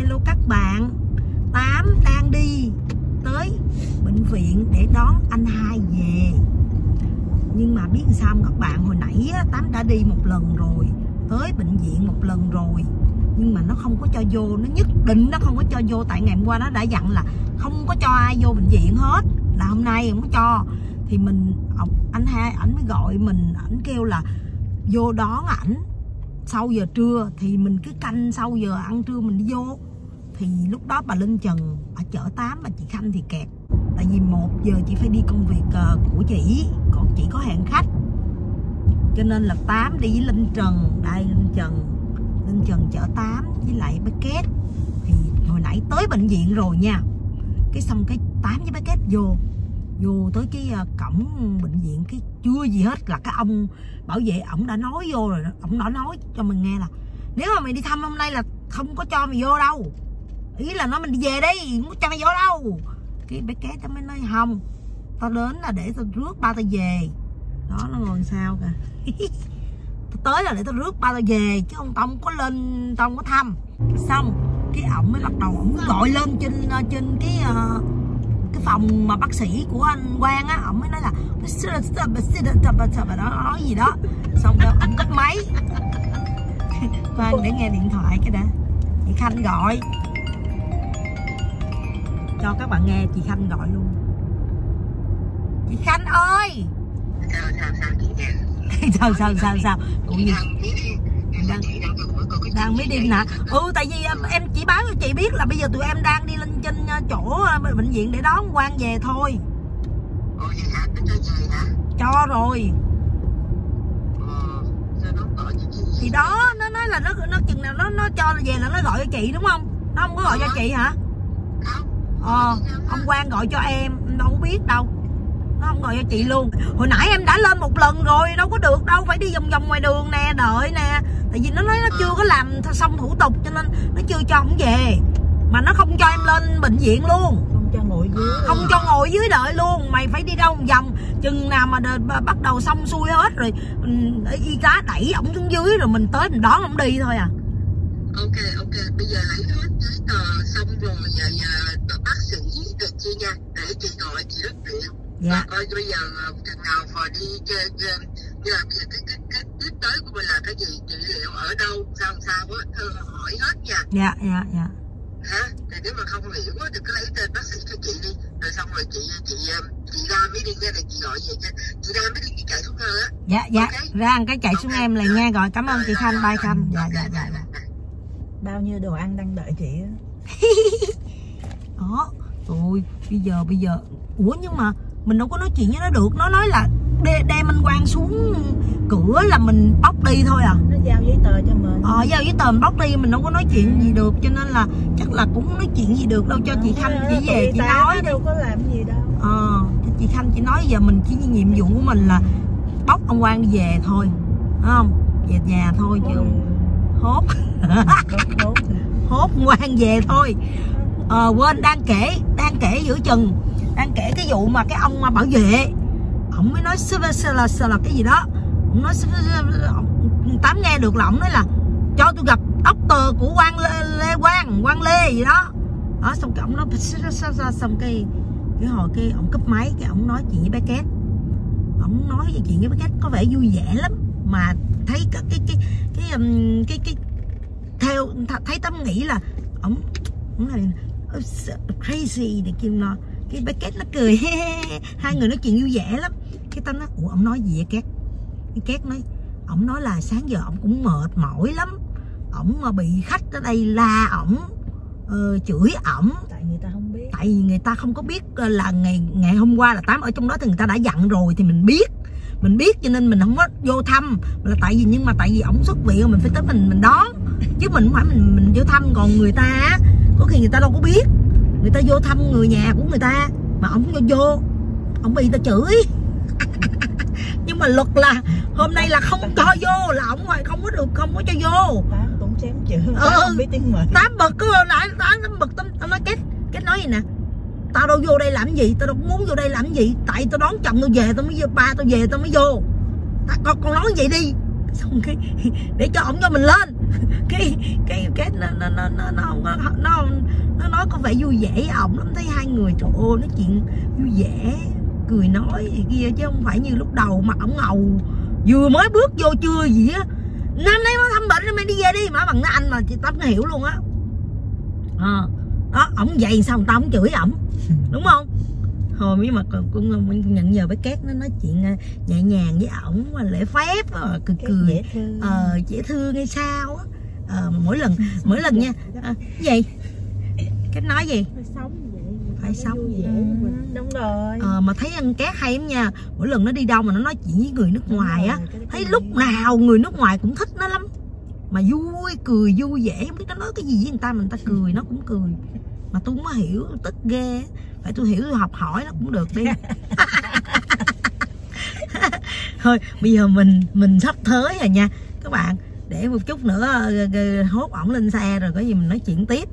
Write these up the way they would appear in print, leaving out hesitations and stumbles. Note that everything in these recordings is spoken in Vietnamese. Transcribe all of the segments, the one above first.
hello các bạn. Tám đang đi tới bệnh viện để đón anh Hai về. Nhưng mà biết sao không các bạn, hồi nãy Tám đã đi một lần rồi, tới bệnh viện một lần rồi, nhưng mà nó không có cho vô, nó nhất định nó không có cho vô. Tại ngày hôm qua nó đã dặn là không có cho ai vô bệnh viện hết, là hôm nay không có cho. Thì anh Hai ảnh mới gọi mình, ảnh kêu là vô đón ảnh sau giờ trưa, thì mình cứ canh sau giờ ăn trưa mình đi vô. Thì lúc đó bà Linh Trần ở chợ Tám và chị Khanh thì kẹt, tại vì 1 giờ chị phải đi công việc của chị, còn chị có hẹn khách, cho nên là Tám đi với Linh Trần. Đây Linh Trần chở Tám với lại bé Két. Thì hồi nãy tới bệnh viện rồi nha, cái xong cái Tám với bé Két vô tới cái cổng bệnh viện, cái chưa gì hết là cái ông bảo vệ ổng đã nói vô rồi, ổng đã nói cho mình nghe là nếu mà mày đi thăm hôm nay là không có cho mày vô đâu, ý là nói mình đi về đi, không có cho mày vô đâu. Cái bé Két nó mới nói không, tao đến là để tao rước ba tao về. Đó, nó ngồi sao kìa. Tao tới là để tao rước ba tao về, chứ không tao không có lên, tao không có thăm. Xong cái ổng mới bắt đầu ổng gọi lên trên cái phòng mà bác sĩ của anh Quang á, ổng mới nói là đó, nói gì đó. Xong rồi ổng cúp máy. Khoan để nghe điện thoại cái đã. Chị Khanh gọi, cho các bạn nghe chị Khanh gọi luôn. Chị Khanh ơi. Sao cũng như đang mới đi nè. Tại vì em chỉ báo cho chị biết là bây giờ tụi em đang đi lên trên chỗ bệnh viện để đón Quang về thôi. Cho rồi. Thì đó, nó nói là nó chừng nào nó cho về là nó gọi cho chị đúng không? Nó không có gọi cho chị hả? Ông Quang gọi cho em đâu có biết đâu. Nó không gọi cho chị luôn. Hồi nãy em đã lên một lần rồi, đâu có được đâu, phải đi vòng vòng ngoài đường nè, đợi nè. Tại vì nó nói nó chưa có làm xong thủ tục cho nên nó chưa cho ổng về. Mà nó không cho em lên bệnh viện luôn. Không cho ngồi dưới. Không cho ngồi dưới đợi luôn. Mày phải đi đâu một vòng. Chừng nào mà bắt đầu xong xuôi hết rồi, y tá đẩy ổng xuống dưới rồi mình tới mình đón ổng đi thôi à. Ok, bây giờ lấy hết giấy tờ xong rồi, giờ bác sĩ được chi nha, để chị gọi chị rất điện. Dạ. Coi bây giờ chừng nào mà đi chơi, như là bây giờ cái tiếp tới của mình là cái gì, trị liệu ở đâu, sao á, hỏi hết nha. Dạ. Hả? Thì nếu mà không hiểu á thì cứ lấy tên bác sĩ cho chị đi, rồi xong rồi chị ra mới đi nghe, là chị gọi về cho chị ra mới đi, chị chạy xuống thơ á. Dạ, okay. Ra cái chạy xuống em liền nghe. Rồi, cảm ơn chị Khanh, bye Khanh. Dạ. Bao nhiêu đồ ăn đang đợi chị á. Đó, rồi bây giờ ủa nhưng mà mình đâu có nói chuyện với nó được. Nó nói là đem anh Quang xuống cửa là mình bóc đi thôi à. Nó giao giấy tờ cho mình. Giao giấy tờ mình bóc đi, mình đâu có nói chuyện gì được, cho nên là chắc là cũng nói chuyện gì được đâu. Cho chị Khanh chỉ về chị nói đâu có làm gì đâu. Chị Khanh chỉ nói giờ mình chỉ nhiệm vụ của mình là bóc ông Quang đi về thôi, đúng không? Về nhà thôi chứ hốt hốt Quang về thôi. Quên, đang kể giữa chừng, đang kể cái vụ mà cái ông bảo vệ ổng mới nói là cái gì đó. Ổng nói Tám nghe được là ổng nói là cho tôi gặp doctor của Quang Lê gì đó. Đó, xong cái ổng nói xong cái hồi cái ổng cúp máy, cái ổng nói chuyện với bé Két. Ổng nói chuyện với bé Két có vẻ vui vẻ lắm, mà thấy cái theo thấy Tám nghĩ là ổng là crazy để kêu nó. Cái bé Két nó cười hai người nói chuyện vui vẻ lắm. Cái Tám nói ủa ổng nói gì vậy Két? Cái Két nói ổng nói là sáng giờ ổng cũng mệt mỏi lắm, ổng mà bị khách ở đây la ổng, chửi ổng. Tại người ta không biết. Tại vì người ta không có biết là ngày hôm qua là Tám ở trong đó thì người ta đã dặn rồi thì mình biết cho nên mình không có vô thăm. Là tại vì ổng xuất viện mình phải tới mình đón, chứ mình không phải mình vô thăm. Còn người ta có khi người ta đâu có biết, người ta vô thăm người nhà của người ta mà ổng vô ổng bị người ta chửi. Nhưng mà luật là hôm nay là không cho vô, là ổng không có được, không có cho vô. Tám cũng chém chữ. Không biết tiếng mình. Tám bực cứ nãy Tám bực. Tám nói Két nói gì nè, tao đâu vô đây làm gì, tao đâu muốn vô đây làm gì, tại tao đón chồng tao về tao mới vô, ba tao về tao mới vô. Con nói vậy đi. Xong cái để cho ổng cho mình lên. Cái nó nói có vẻ vui vẻ với ổng lắm, thấy hai người trời ơi nói chuyện vui vẻ cười nói gì kia, chứ không phải như lúc đầu mà ổng ngầu vừa mới bước vô chưa gì á, năm nay mới thăm bệnh mày đi về đi, mà bằng anh mà chị Tâm hiểu luôn á. Đó ổng vậy sao người ta ổng chửi ổng đúng không? Hồi nhưng mà cũng nhận giờ với Két nó nói chuyện nhẹ nhàng với ổng mà lễ phép cười dễ thương hay sao á. Mỗi lần nha gì Két nói gì phải sống vậy. Đúng rồi. Mà thấy anh Két hay lắm nha, mỗi lần nó đi đâu mà nó nói chuyện với người nước ngoài á, thấy lúc nào người nước ngoài cũng thích nó lắm, mà vui cười vui vẻ, không biết nó nói cái gì với người ta mà người ta cười nó cũng cười, mà tôi không có hiểu, tức ghê. Phải tôi hiểu, tôi học hỏi nó cũng được đi. Thôi bây giờ mình sắp tới rồi nha các bạn, để một chút nữa hốt ổng lên xe rồi có gì mình nói chuyện tiếp.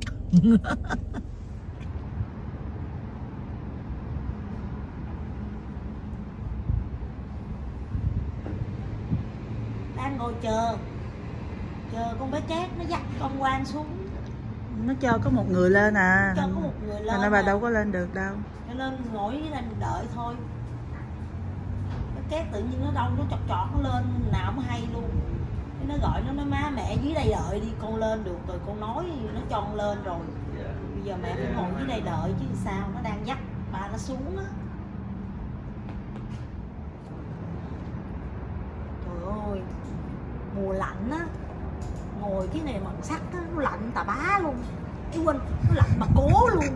Đang ngồi chờ con bé Két nó dắt con Quang xuống. Nó cho có một người lên à. Cho có một người lên. Thành ra bà đâu có lên được đâu. Cho nên ngồi dưới đây mình đợi thôi. Cái Két tự nhiên nó đông, nó chọt nó lên nào cũng hay luôn. Cái nó gọi nó nói má mẹ dưới đây đợi đi, con lên được rồi, con nói nó cho con lên rồi. Bây giờ mẹ phải ngồi dưới đây đợi chứ sao, nó đang dắt ba nó xuống á. Trời ơi, mùa lạnh á, ngồi cái này bằng sắt á, nó lạnh tà bá luôn. Quên, nó lạnh bà cố luôn.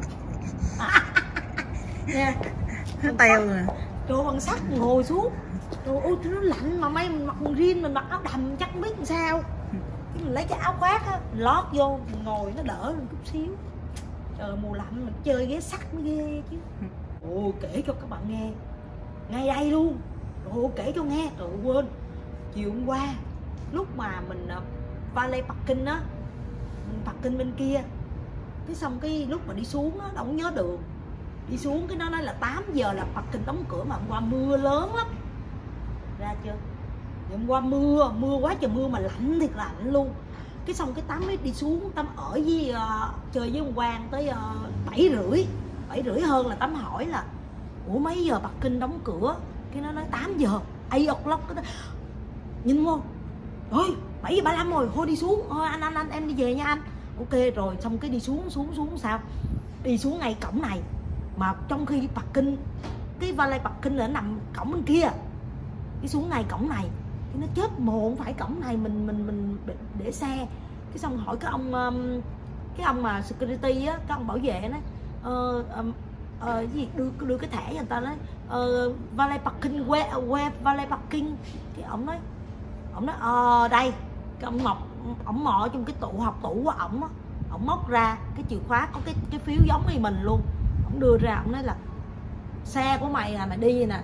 Nha. Nó teo nè. Trời, bằng sắt ngồi xuống. Trời ơi, nó lạnh mà may mình mặc quần jean, mình mặc áo đầm chắc không biết làm sao. Cái mình lấy cái áo khoác á, mình lót vô, mình ngồi nó đỡ một chút xíu. Trời, mùa lạnh mình chơi ghế sắt nó ghê chứ. Ồ, kể cho các bạn nghe. Ngay đây luôn. Ồ, kể cho nghe. Trời, quên. Chiều hôm qua, lúc mà mình valet parking á, parking bên kia, cái xong cái lúc mà đi xuống á, đâu có nhớ đường, đi xuống cái nó nói là 8 giờ là parking đóng cửa, mà hôm qua mưa lớn lắm, ra chưa? Hôm qua mưa quá trời mưa mà lạnh thiệt lạnh luôn. Cái xong cái Tám mới đi xuống, Tám ở với chơi với ông Quang tới 7:30 hơn, là Tám hỏi là ủa mấy giờ parking đóng cửa, cái nó nói 8 giờ 8 o'clock. Cái đó nhìn không, rồi 7:35 rồi, thôi đi xuống, thôi anh em đi về nha anh. Ok rồi, xong cái đi xuống sao, đi xuống ngay cổng này, mà trong khi parking, cái valet parking là nằm cổng bên kia, đi xuống ngay cổng này, cái nó chết mồm, phải cổng này mình để xe. Cái xong hỏi cái ông mà security á, cái ông bảo vệ nói gì đưa cái thẻ cho người ta, nói valet parking, where valet parking. Cái ông nói đây. Cái ông mò trong cái học tủ của ổng á, ổng móc ra cái chìa khóa có cái phiếu giống như mình luôn, ổng đưa ra, ổng nói là xe của mày mày đi nè,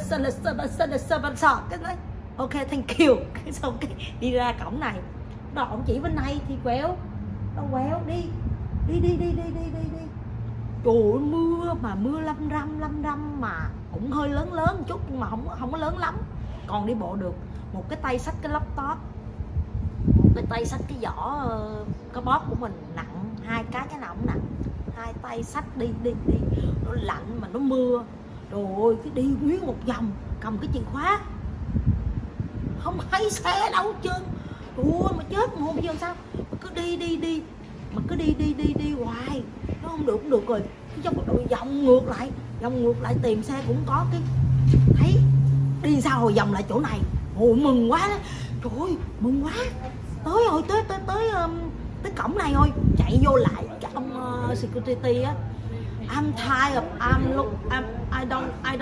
cái nói ok thank you. Cái xong cái đi ra cổng này, đó ổng chỉ bên này thì quẹo đi. Trời ơi, mưa mà mưa lâm râm mà cũng hơi lớn một chút, nhưng mà không có lớn lắm, còn đi bộ được. Một cái tay xách cái laptop, một cái tay xách cái giỏ cái bóp của mình nặng, hai cái nào cũng nặng, hai tay xách đi. Nó lạnh mà nó mưa, rồi cái đi nguyên một vòng cầm cái chìa khóa, không thấy xe đâu hết trơn. Ủa mà chết mà bây giờ sao, mà cứ đi mà cứ đi hoài, nó không được rồi. Cái trong một đội vòng ngược lại tìm xe cũng có, cái thấy đi sao hồi vòng lại chỗ này. Ôi mừng quá đó. Trời ơi mừng quá, tới rồi, tới cổng này thôi, chạy vô lại cái ông security á. I'm tired of I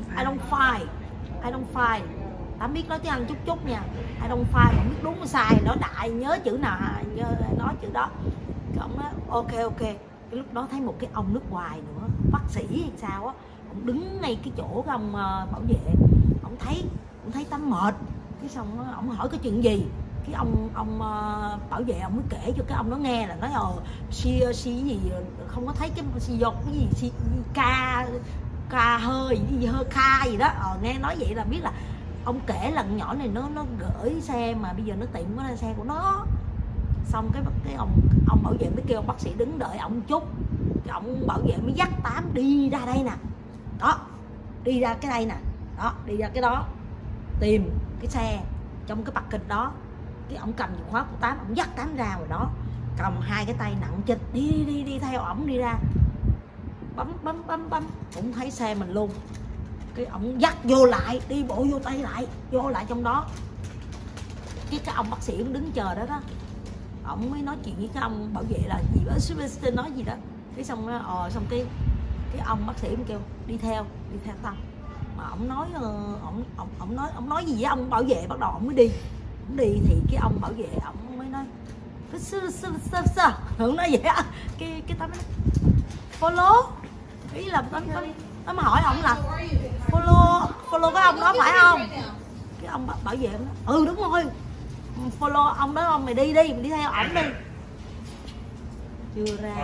don't fight. Tám biết nói tiếng Anh chút nha. I don't fight, không biết đúng sai nó đại nhớ chữ nào nói chữ đó. Cái ông nói ok. Cái lúc đó thấy một cái ông nước ngoài nữa, bác sĩ hay sao á, ông đứng ngay cái chỗ cái ông bảo vệ, ông thấy Tám mệt. Cái xong ông hỏi cái chuyện gì, cái ông bảo vệ ông mới kể cho cái ông nó nghe, là nói si gì không có thấy cái si giọt cái gì ca hơi gì đó. Nghe nói vậy là biết là ông kể là nhỏ này nó gửi xe, mà bây giờ nó tiệm có xe của nó. Xong cái ông ông bảo vệ mới kêu ông bác sĩ đứng đợi ông chút. Cái ông bảo vệ mới dắt Tám đi ra đây nè, đó, đi ra cái đây nè, đó, đi ra cái đó, tìm cái xe trong cái parking đó. Cái ông cầm chìa khóa của Tám, ông dắt Tám ra rồi đó, cầm hai cái tay nặng chịch đi theo ổng đi ra, bấm cũng thấy xe mình luôn. Cái ổng dắt vô lại, đi bộ vô tay lại, vô lại trong đó. Cái ông bác sĩ cũng đứng chờ đó đó, ổng mới nói chuyện với cái ông bảo vệ là gì đó, nói gì đó. Cái xong đó, xong cái ông bác sĩ cũng kêu đi theo tao. Mà ổng nói ổng nói gì với ông bảo vệ, bắt đầu ổng mới đi. Ổng đi thì cái ông bảo vệ ổng mới nói Hưởng nói vậy á. Cái Tám nói follow, ý là Tám hỏi ổng là follow cái ông đó phải không? Cái ông bảo vệ nói đúng rồi, follow ông đó, ông mày đi mình đi theo ổng đi. Chưa ra.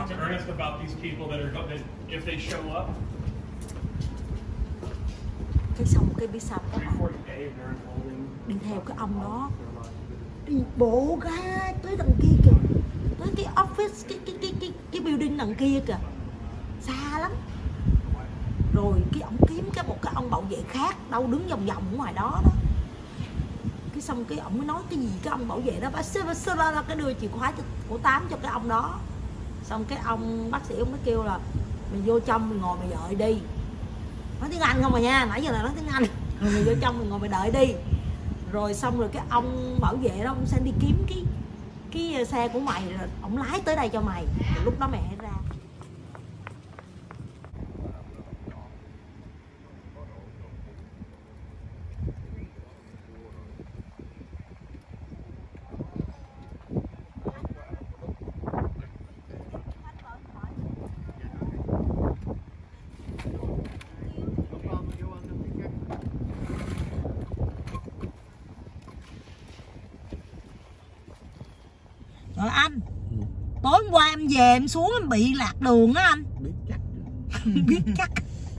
Cái xong cái biết sao các bạn, đi theo cái ông đó, đi bộ ra tới đằng kia kìa, tới cái office, cái building đằng kia kìa, xa lắm. Rồi cái ông kiếm một cái ông bảo vệ khác đâu đứng vòng ở ngoài đó đó. Cái xong cái ông mới nói cái gì, cái ông bảo vệ đó cái đưa chìa khóa của Tám cho cái ông đó. Xong cái ông bác sĩ ông mới kêu là mày vô trong mày ngồi mày đợi đi, nói tiếng Anh không mà nha, nãy giờ là nói tiếng Anh. Rồi mày vô trong mày ngồi mày đợi đi. Rồi xong rồi cái ông bảo vệ đó, ông sẽ đi kiếm cái xe của mày, rồi ông lái tới đây cho mày, rồi lúc đó mày hãy ra. Rồi anh, tối hôm qua em về em xuống em bị lạc đường á anh. Biết chắc. Biết chắc.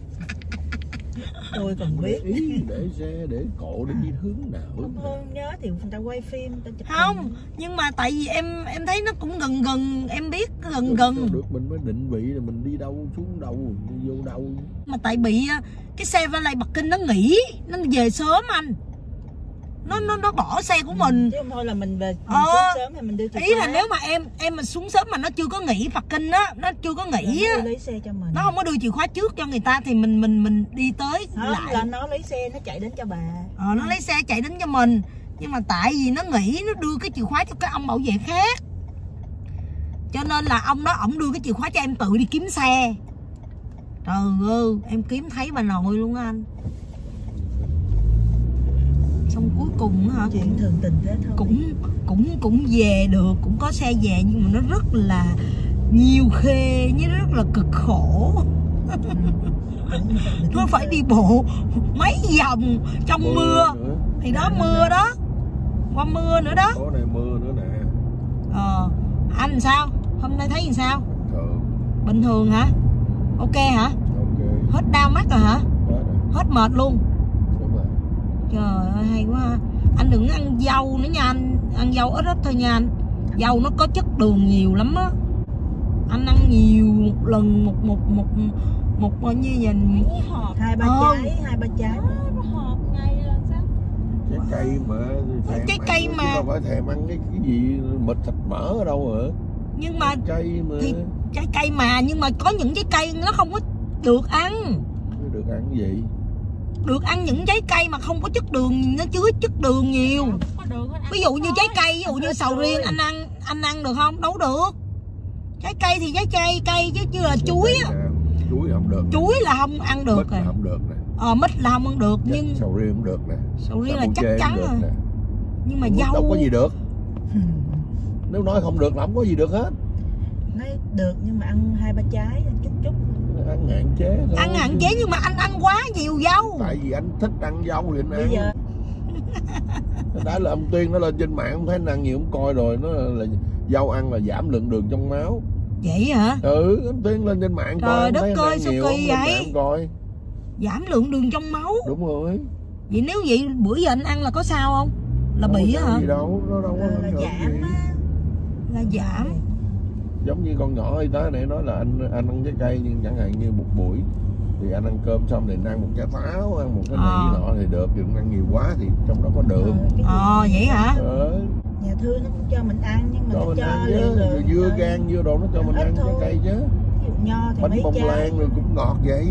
Tôi còn biết. Ý để xe để cộ để đi hướng nào. Không nhớ thì người ta quay phim, người ta chụp Không, hình. nhưng mà tại vì em thấy nó cũng gần, em biết gần. Được mình mới định vị là mình đi đâu xuống đâu, đi vô đâu. Mà tại bị cái xe Valet Bắc Kinh nó nghỉ, nó về sớm anh. Nó bỏ xe của mình. Chứ không thôi là mình về xuống sớm thì mình đưa chìa khóa. Ý là nếu mà em mà xuống sớm mà nó chưa có nghỉ Bắc Kinh á, nó chưa có nghỉ á, lấy xe cho mình. nó không có đưa chìa khóa trước cho người ta thì mình đi tới Không, lại là nó lấy xe nó chạy đến cho bà. Nó lấy xe chạy đến cho mình. Nhưng mà tại vì nó nghỉ, nó đưa cái chìa khóa cho cái ông bảo vệ khác, cho nên là ông đó ổng đưa cái chìa khóa cho em tự đi kiếm xe. Trời ơi, em kiếm thấy bà nội luôn á anh. Xong cuối cùng hả, Chuyện thường tình thế thôi. cũng về được, cũng có xe về, nhưng mà nó rất là nhiều khê, với rất là cực khổ. Nó phải đi bộ mấy vòng trong mưa thì đó, mưa đó, qua mưa nữa đó. Có này mưa nữa nè. Anh sao hôm nay thấy gì sao? Bình thường hả? Ok hả? Ok. Hết đau mắt rồi hả? Hết mệt luôn. Đúng rồi. Trời ơi hay quá ha. Anh đừng ăn dâu nữa nha anh, ăn dâu ít thôi nha anh. Dâu nó có chất đường nhiều lắm á. Anh ăn nhiều một lần một bao nhiêu vậy? 2-3 trái. Trái cây mà thèm trái cây mà không phải thèm ăn cái gì mịt thịt mỡ ở đâu hả? Nhưng mà cây mà thì trái cây mà, nhưng mà có những trái cây nó không có được ăn. Được ăn cái gì? Được ăn những trái cây mà không có chất đường, nó chứa chất đường nhiều. Ví dụ như trái cây, ví dụ như sầu riêng anh ăn được không? Đâu được. Trái cây thì trái cây chứ chưa là chuối á. Chuối không được. Chuối là không ăn được rồi. Không được nè. Mít là không ăn được, nhưng sầu riêng không được nè. Sầu riêng là chắc chắn rồi. Nè. Nhưng mà dâu đâu có gì được. Nếu nói không được là không có gì được hết. Nói được nhưng mà ăn 2-3 trái chút. Ăn hạn chế thôi. Ăn hạn chế nhưng mà anh ăn quá nhiều dâu. Tại vì anh thích ăn dâu thì anh ăn. Bây giờ đã là ông Tuyên nó lên trên mạng không thấy anh ăn nhiều, không coi rồi, nó là dâu ăn là giảm lượng đường trong máu. Vậy hả? Anh Tuyên lên trên mạng trời coi. Trời đất ơi sao kỳ vậy? Coi. Giảm lượng đường trong máu. Đúng rồi. Vậy nếu vậy bữa giờ anh ăn là có sao không? Là bị hả? Gì đâu, nó đâu có là giảm á. Là giảm. giống như con nhỏ y tá này nói là anh ăn trái cây, nhưng chẳng hạn như một buổi thì anh ăn cơm xong thì ăn một trái táo, ăn một cái này nọ thì được, đừng ăn nhiều quá thì trong đó có đường. Vậy hả? Nhà thương nó cũng cho mình ăn, nhưng mà cho nó mình cho ăn chứ, dưa gan dưa đồ nó cho mình ăn trái cây chứ. Ví dụ nho thì bánh mấy bông trái lan rồi cũng ngọt vậy.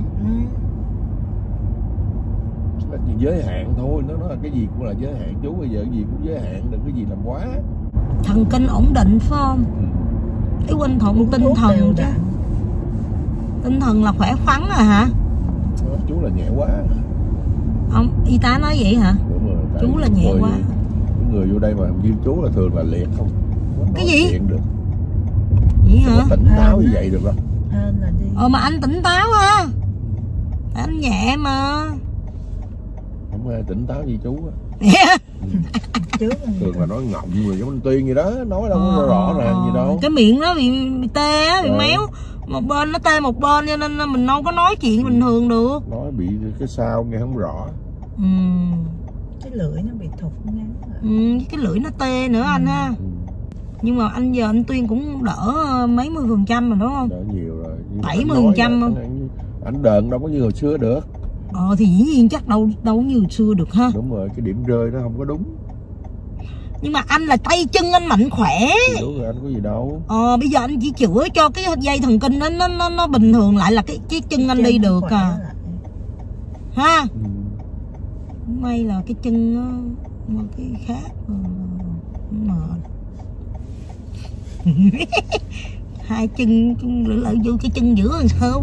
Nó chỉ giới hạn thôi, nó nói là cái gì cũng là giới hạn chú, bây giờ cái gì cũng giới hạn, đừng cái gì làm quá. Thần kinh ổn định phải không? Cái huynh thuận tinh thần chứ. Tinh thần là khỏe khoắn à hả? Chú là nhẹ quá. Ông y tá nói vậy hả? Đúng rồi, chú là nhẹ quá. Những người vô đây mà như chú là thường là liệt không. Cái gì? Được. Vậy hả? Tỉnh táo như vậy được không? Là đi. Mà anh tỉnh táo ha. Anh nhẹ mà. Không ai tỉnh táo như chú á. Thường là nói ngọng người giống anh Tuyên gì đó, nói đâu có rõ ràng gì đâu. Cái miệng nó bị tê á, bị méo. Một bên nó tê một bên cho nên mình đâu có nói chuyện bình thường được. Nói bị cái sao nghe không rõ. Cái lưỡi nó bị thụt ngắn. Cái lưỡi nó tê nữa anh ha. Nhưng mà giờ anh Tuyên cũng đỡ mấy mươi % rồi đúng không? Đỡ nhiều rồi. 70% không? Ảnh đờn đâu có như hồi xưa được. Thì dĩ nhiên chắc đâu như hồi xưa được ha. Đúng rồi, cái điểm rơi nó không có đúng. Nhưng mà anh là tay chân anh mạnh khỏe. Đúng rồi, anh có gì đâu. Bây giờ anh chỉ chữa cho cái dây thần kinh nó bình thường lại là cái chân anh đi được à. Ha. May là cái chân nó cái khác mệt. Hai chân lỡ vô cái chân giữa làm sao?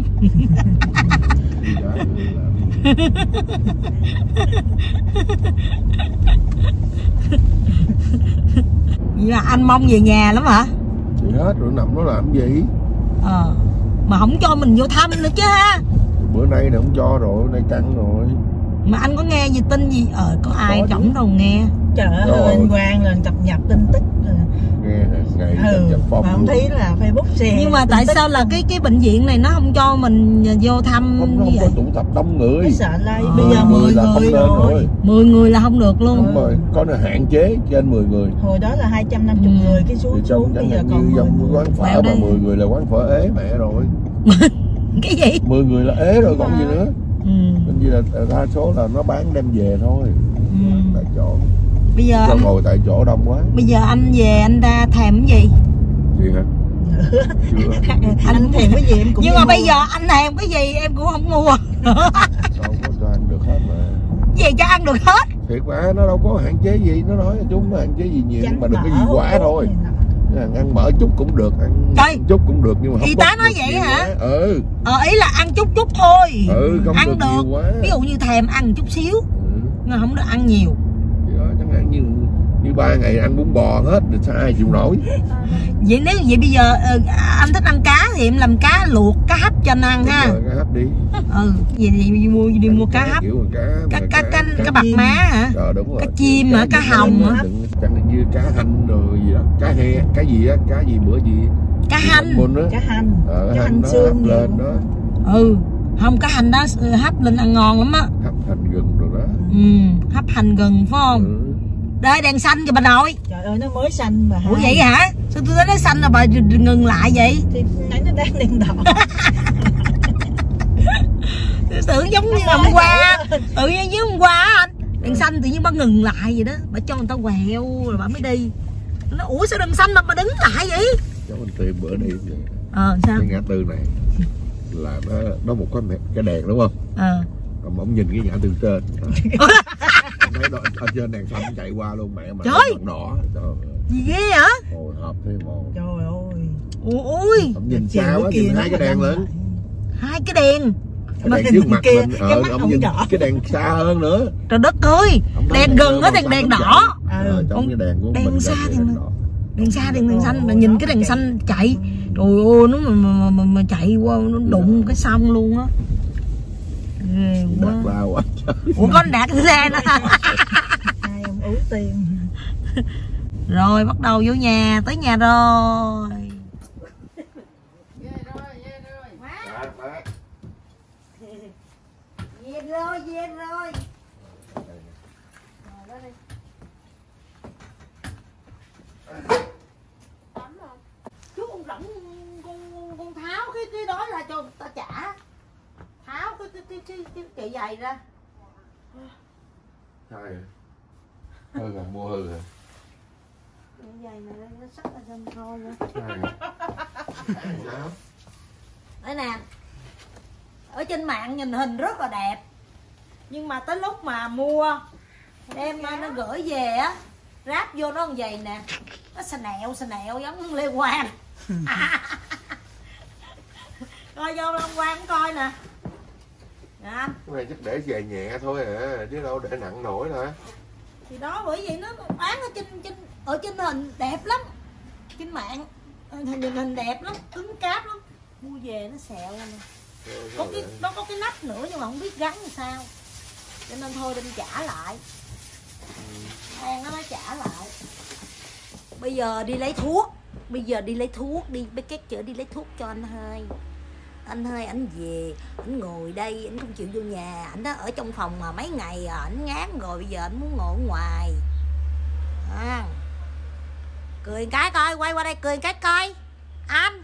Vậy là anh mong về nhà lắm hả? Thì hết rồi, nằm nó làm gì? Mà không cho mình vô thăm nữa chứ ha. Bữa nay này không cho rồi, bữa nay căng rồi. Mà anh có nghe gì tin gì? Có ai trỏng đâu nghe. Trời ơi, lên quang lên cập nhật tin tức rồi. Nghe ngày chập phong. Mà không thấy là Facebook share. Nhưng mà tại sao là cái bệnh viện này nó không cho mình vô thăm? Không có tụ tập đông người. Sợ lây. Bây giờ 10 người rồi. 10 người là không được luôn. Đúng rồi, có hạn chế trên 10 người. Hồi đó là 250 người cái xuống bây giờ còn 10 người. Quán phở mà 10 người là quán phở ế mẹ rồi. Cái gì? 10 người là ế rồi còn gì nữa. Nên chỉ là đa số là nó bán đem về thôi. Tại chỗ. Bây giờ anh ngồi tại chỗ đông quá. Bây giờ anh về anh ra thèm cái gì? Gì hả? Anh thèm cái gì em cũng. Nhưng mà bây giờ anh thèm cái gì em cũng không mua. Đâu có cho ăn được hết mà. Gì cho ăn được hết? Thiệt mà, nó đâu có hạn chế gì, nó nói chúng nó hạn chế gì nhiều nhưng mà đừng có gì quá thôi. Ăn mỡ chút cũng được, ăn chút cũng được nhưng mà không. Y tá nói vậy hả? Quá. Ý là ăn chút thôi. Không ăn được nhiều quá. Ví dụ như thèm ăn chút xíu. Nhưng không được ăn nhiều. Chẳng hạn như 3 ngày ăn bún bò hết thì sao ai chịu nổi. Vậy nếu vậy bây giờ anh thích ăn cá thì em làm cá luộc, cá hấp cho anh ăn ha. Cá hấp đi. Vậy thì đi mua cá hấp. Kiểu Cá bạc má hả? Đúng rồi. Cá chim hả? Cá hồng hả? Chẳng hạn như cá hành rồi gì đó, cá he, cái gì á, cá gì bữa gì. Cá hành. Cá hành xương lên đó. Không, cá hành đó hấp lên ăn ngon lắm á. Hấp hành gừng rồi đó. Hấp hành gừng phải không? Đây đèn xanh kìa bà nội. Trời ơi nó mới xanh bà. Ủa vậy hả? Sao tôi thấy nó xanh là bà ngừng lại vậy? Thì nãy nó đang đèn đỏ. Tưởng giống như hôm qua. Tự nhiên với hôm qua anh. Đèn xanh tự nhiên bà ngừng lại vậy đó. Bà cho người ta quẹo rồi bà mới đi. Nó ủa sao đèn xanh mà bà đứng lại vậy? Cháu anh tìm bữa đi. Sao? Cái ngã tư này là nó một cái đèn đúng không? Còn ông nhìn cái ngã tư trên. Thấy đó, ở trên đèn xanh chạy qua luôn mẹ mà. Trời đỏ. Gì ghê hả? Hồi hộp thế mà. Trời ơi. Ôi. Ông nhìn sao á, nhìn hai cái đèn lớn. Hai cái đèn. Cái đèn trước mặt mình, ông nhìn cái đèn xa hơn nữa. Trời đất ơi, đèn gần á đèn đỏ. Trong cái đèn của mình. Đèn xa đèn xanh, mà nhìn cái đèn xanh chạy. Trời ơi, nó mà chạy qua nó đụng cái xong luôn á. Ghê quá. Ủa có đạt xe nữa. Hai ông ú tiền. Rồi bắt đầu vô nhà, tới nhà rồi. Về rồi. Chú ông rỗng ra cho người ta trả. Tháo cái kệ giày ra. Sai rồi. Hư rồi, mua hư rồi. Kệ giày này nó sắp ra chân thôi nữa. Sai rồi. Sao? Đây nè. Ở trên mạng nhìn hình rất là đẹp. Nhưng mà tới lúc mà mua đem nó gửi về á, ráp vô nó như vậy nè. Nó xà nẹo giống Lê Quang. Coi vô Lê Quang cũng coi nè. Nè. Cái này chắc để về nhẹ thôi à, chứ đâu để nặng nổi hả? Thì đó, bởi vì nó bán ở trên hình đẹp lắm. Trên mạng hình đẹp lắm, cứng cáp lắm. Mua về nó xẹo nè. Nó có cái nắp nữa nhưng mà không biết gắn làm sao. Cho nên thôi đem trả lại. Hàng nó trả lại. Bây giờ đi lấy thuốc. Đi mấy két chở đi lấy thuốc cho anh Hơi. Anh Hơi ảnh về, ảnh ngồi đây, ảnh không chịu vô nhà. Ảnh đã ở trong phòng mà mấy ngày ảnh ngán rồi, bây giờ ảnh muốn ngồi ở ngoài. Cười cái coi, quay qua đây cười cái coi. Anh.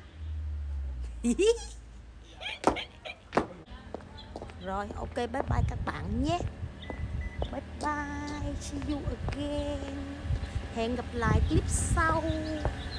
Rồi, ok, bye bye các bạn nhé. Bye bye, see you again. Hẹn gặp lại clip sau.